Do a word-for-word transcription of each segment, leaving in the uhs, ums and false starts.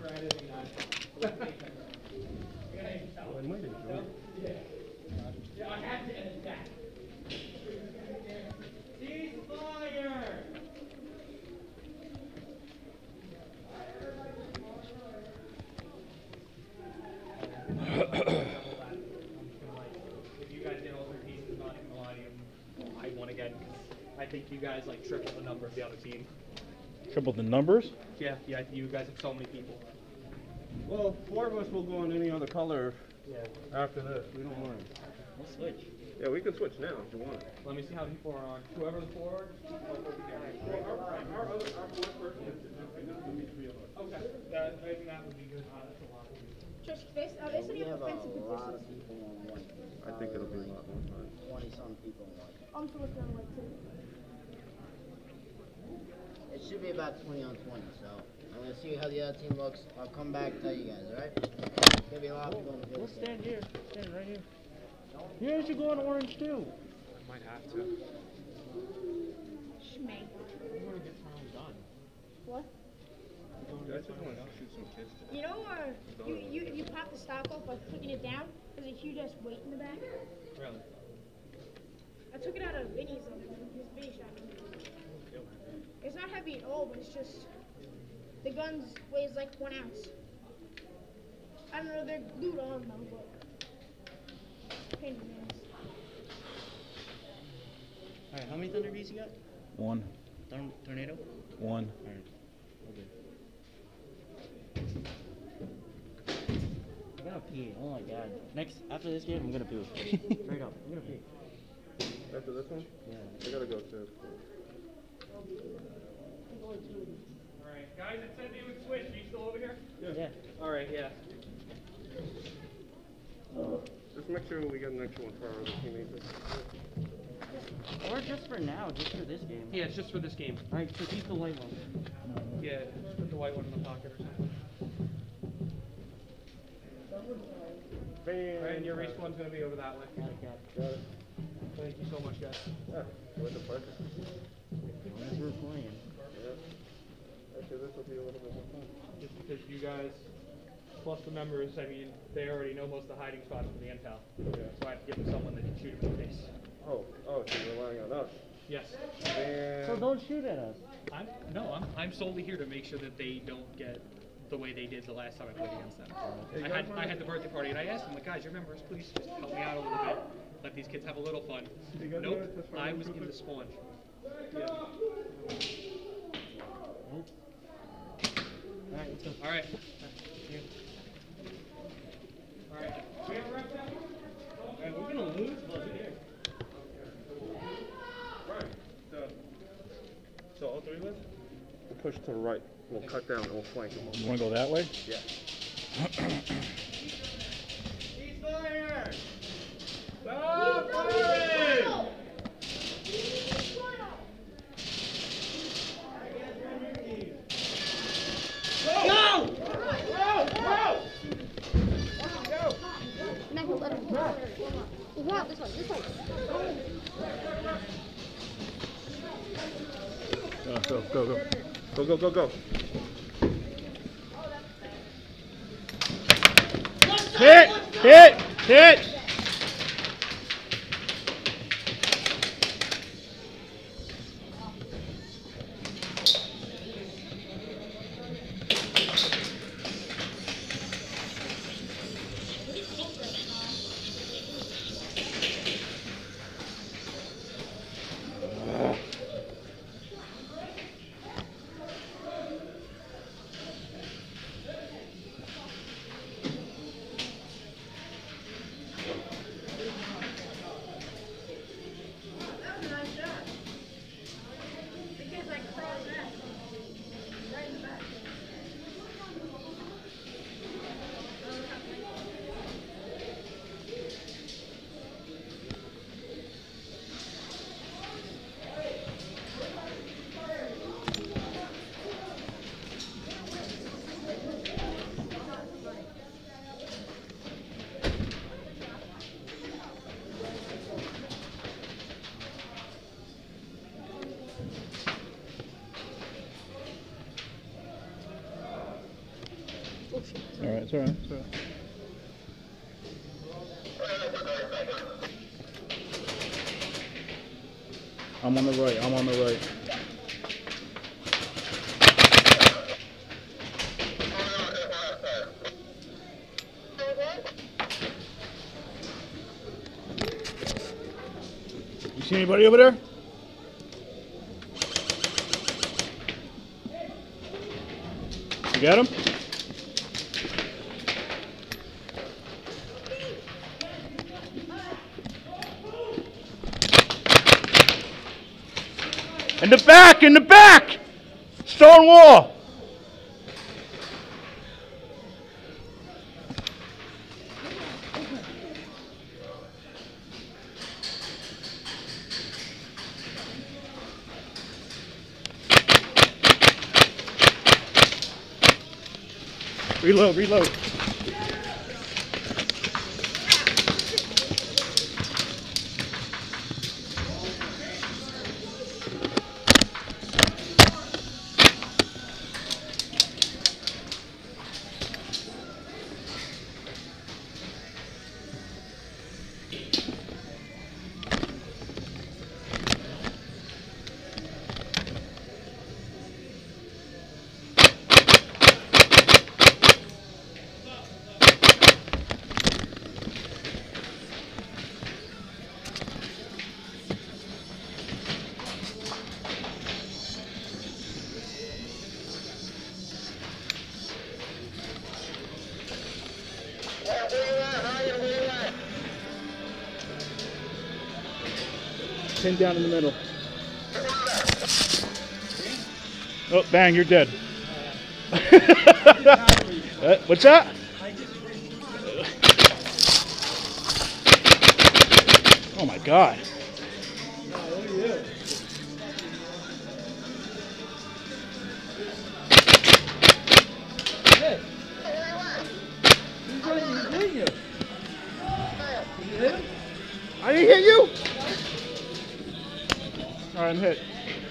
for editing that. I might enjoy it. Yeah. Yeah, I had to edit that. Ceasefire! If you guys get all three pieces, I'm not even gonna lie to you. I won again. I think you guys like triple the number of the other team. Triple the numbers? Yeah, yeah. You guys have so many people. Well, four of us will go on any other color Yeah. after this. We don't mind. We'll switch. Yeah, we can switch now if you want. Let me see how people are on. Whoever's forward. Well, our, our, our other, our fourth person is just to meet three of us. Okay. That, I think that would be good. Uh, that's a lot. Just this, uh, this We any have a offensive lot of positions. people on one. I think it'll be a lot more fun. Twenty some people on one. I'm for looking on like two. It should be about twenty on twenty, so I'm gonna see how the other team looks. I'll come back and tell you guys, alright? There's gonna be a lot of people on the field. We'll stand here. Stand right here. You should go on orange too. Might have to. Schmank. I'm gonna get time done. What? I just want to shoot some kids today. You know, uh, you, you, you pop the stock off by putting it down. There's a huge ass weight in the back. Really? I took it out of Vinny's, um, his Vinny shot. It's not heavy at all, but it's just, the gun weighs like one ounce. I don't know, they're glued on though, but pain in the ass. Alright, how many Thunder Bees you got? One. Thorn tornado? One. Alright. Okay. I gotta pee. Oh my god. Next, after this game, I'm gonna poo. Straight up. I'm gonna pee. After this one? Yeah. I gotta go too. Alright, guys, it said they would switch. Are you still over here? Yeah. Alright, yeah. Just make sure we get an extra one for our other teammates. Or just for now, just for this game. Yeah, it's just for this game. Alright, so keep the white one. Yeah, just put the white one in the pocket or something. Alright, and your respawn's gonna be over that way. Got it, got it. Got it. Thank you so much, guys. Yeah, with the pleasure. As we're playing. Yeah. Actually, this will be a little bit more fun. Just because you guys, plus the members, I mean, they already know most of the hiding spots for the intel. Yeah. So I have to give them someone that can shoot them in the face. Oh, oh, so you're relying on us. Yes. And So don't shoot at us. I'm no, I'm I'm solely here to make sure that they don't get the way they did the last time I played against them. Hey, I guys had wanna- I had the birthday party and I asked them, like, guys, your members, please just help me out a little bit. Let these kids have a little fun. You guys Nope, wanna just find I out was real in the quick? spawn. Yeah. Alright, let's go. All right. All right. We have a rep now? Alright, we're gonna lose, but who cares? Right. So, so all three of us? We'll push to the right. We'll cut down and we'll flank them. You want to go that way? Yeah. Ceasefire! Stop firing! Go! Michael, let him go. Wow, this one, this one. Uh, go, go, go. Go, go, go, go. Hit! Hit! Hit! All right, it's all right, it's all right. I'm on the right, I'm on the right. You see anybody over there? You got him? In the back, in the back! Stone wall! Reload, reload. Pin down in the middle. Oh, bang, you're dead. Uh, what's that? Oh my God. I didn't hit you. All right, I'm hit.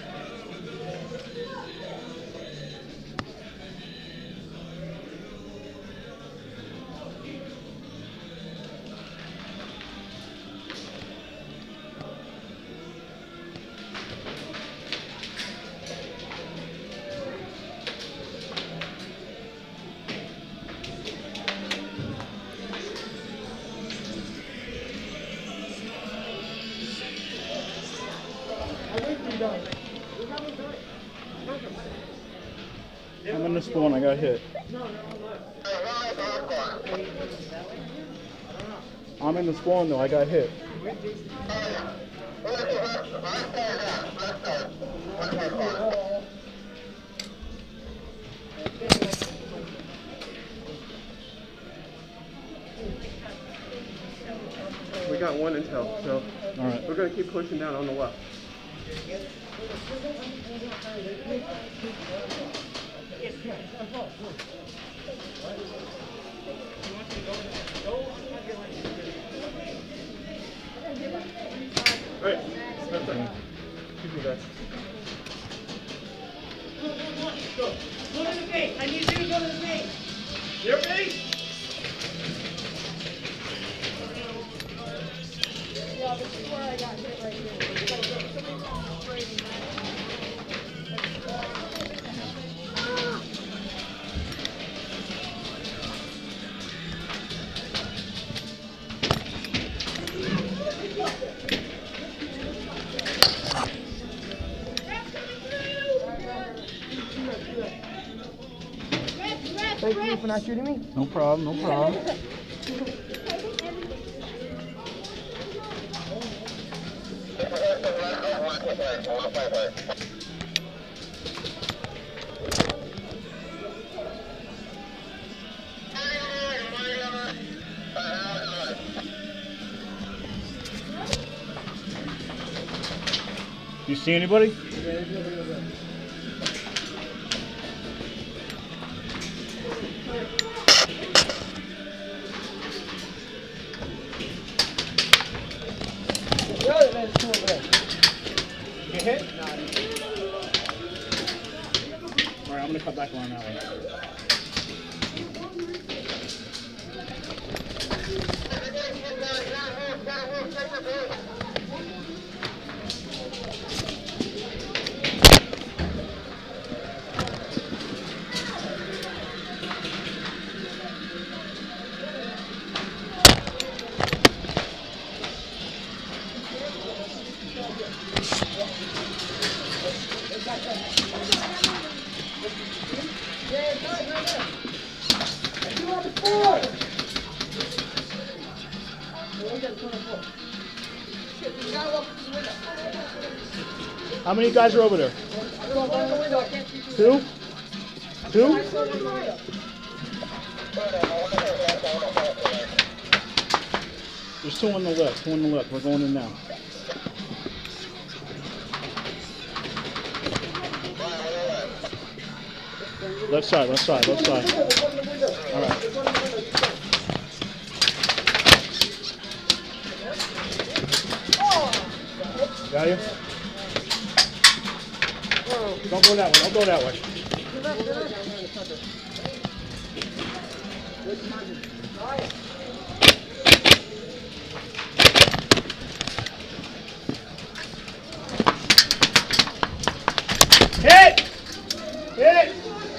I'm in the spawn, I got hit. I'm in the spawn though, I got hit. We got one intel, so All right. we're gonna keep pushing down on the left. Right, that's it. Excuse me, guys. Go. Go to the base. I need you to go to the base. Your base? Yeah, this is where I got hit right here. Thank you for not shooting me. No problem, no problem. You see anybody? You hit? Alright, I'm gonna cut back around that way. How many guys are over there? Two? Two? There's two on the left, two on the left. We're going in now. Left side, left side, left side. All right. Got you? Don't go that way, don't go that way. Hit! Hit!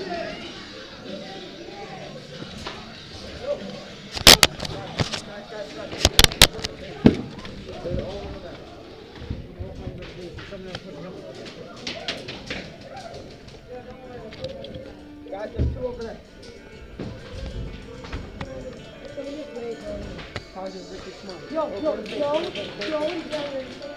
Guys, there's two over there. Yo, yo, yo, yo, yo,